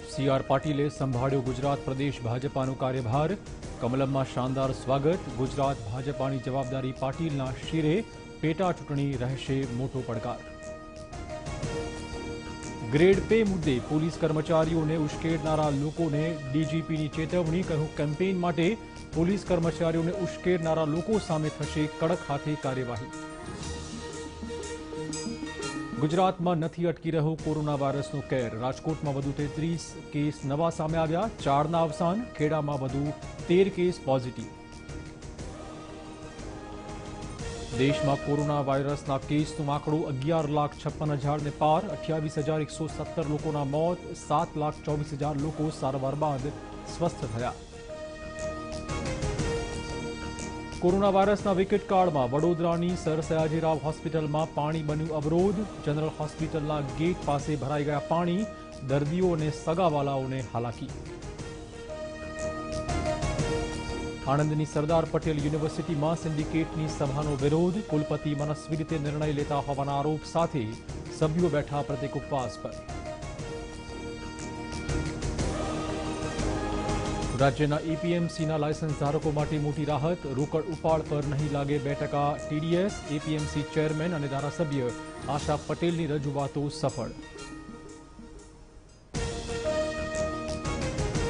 CR પાટીલે સંભાળ્યો ગુજરાત પ્રદેશ ભાજપાનો કાર્યભાર. કમલમમાં શાનદાર સ્વાગત. ગુજરાત ભાજપાની જવાબદારી પાટીલના શિરે. પેટા ચૂંટણી રહેશે મોટો પડકાર. ગ્રેડ પે મુદ્દે પોલીસ કર્મચારીઓને ઉશ્કેરનારા લોકોને ડીજીપીની ચેતવણી. કહ્યું, કેમ્પેઇન માટે પોલીસ કર્મચારીઓને ઉશ્કેરનારા લોકો સામે થશે કડક હાથે કાર્યવાહી. ગુજરાતમાં નથી અટકી રહ્યો કોરોના વાયરસનો કેર. રાજકોટમાં વધુ 33 કેસ નવા સામે આવ્યા. 4ના અવસાન. ખેડામાં વધુ 13 કેસ પોઝિટિવ. દેશમાં કોરોના વાયરસના કેસનો આંકડો 11,56,000ને પાર. 28,117 લોકોના મોત. 7,24,000 લોકો સારવાર બાદ સ્વસ્થ થયા. કોરોના વાયરસના વિકટ કાળમાં વડોદરાની સર સયાજીરાવ હોસ્પિટલમાં પાણી બન્યું અવરોધ. જનરલ હોસ્પિટલના ગેટ પાસે ભરાઈ ગયા પાણી. દર્દીઓ અને સગાવાલાઓને હાલાકી. આણંદની સરદાર પટેલ યુનિવર્સિટીમાં સિન્ડિકેટની સભાનો વિરોધ. કુલપતિ મનસ્વી રીતે નિર્ણય લેતા હોવાના આરોપ સાથે સભ્યો બેઠા પ્રતિક ઉપવાસ પર. રાજ્યના એપીએમસીના લાયસન્સ ધારકો માટે મોટી રાહત. રોકડ ઉપાડ પર નહીં લાગે 2% ટીડીએસ. એપીએમસી ચેરમેન અને ધારાસભ્ય આશા પટેલની રજૂઆતો સફળ.